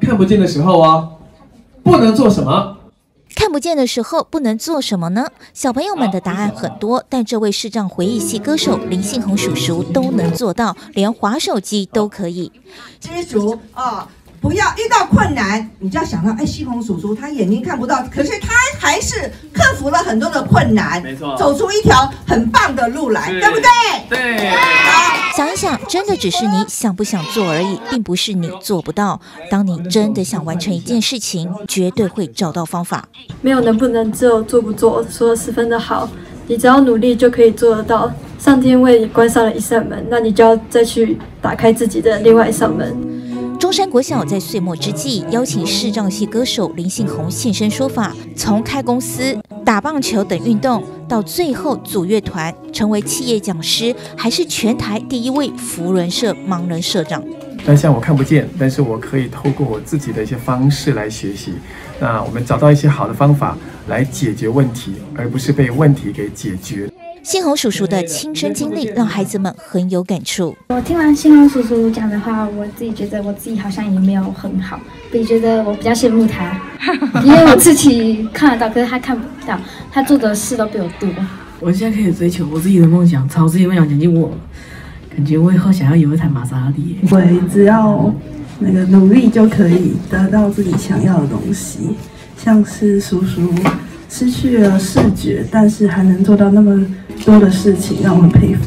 看不见的时候啊，不能做什么？ 看不见的时候不能做什么呢？小朋友们的答案很多，但这位视障回忆系歌手林信宏叔叔都能做到，连滑手机都可以。 知足啊！不要遇到困难，你就要想到，哎，信宏叔叔他眼睛看不到，可是他还是克服了很多的困难， 没错， 走出一条很棒的路来，对不对？ 对。 好，想一想，真的只是你想不想做而已，并不是你做不到。当你真的想完成一件事情，绝对会找到方法。 没有能不能，只有做不做，说得十分的好。你只要努力就可以做得到。上天为你关上了一扇门，那你就要再去打开自己的另外一扇门。 中山国小在岁末之际邀请视障系歌手林信宏现身说法，从开公司、打棒球等运动，到最后组乐团，成为企业讲师，还是全台第一位扶轮社盲人社长。 但像我看不见，但是我可以透过我自己的一些方式来学习。那我们找到一些好的方法来解决问题，而不是被问题给解决。 信宏叔叔的亲身经历让孩子们很有感触。 我听完信宏叔叔讲的话，我自己觉得我自己好像也没有很好，我也觉得我比较羡慕他，因为我自己看得到，可是他看不到，他做的事都比我多。 我现在可以追求我自己的梦想，朝自己的梦想前进。我感觉我以后想要有一台玛莎拉蒂。 对，只要努力就可以得到自己想要的东西。像是叔叔失去了视觉，但是还能做到那么多的事情，让我很佩服。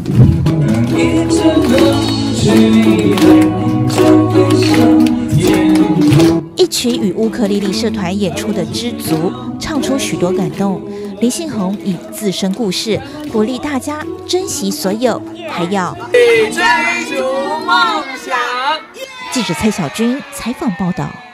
一曲与乌克丽丽社团演出的《知足》，唱出许多感动。林信宏以自身故事鼓励大家珍惜所有，还要追逐梦想。 记者蔡小军采访报道。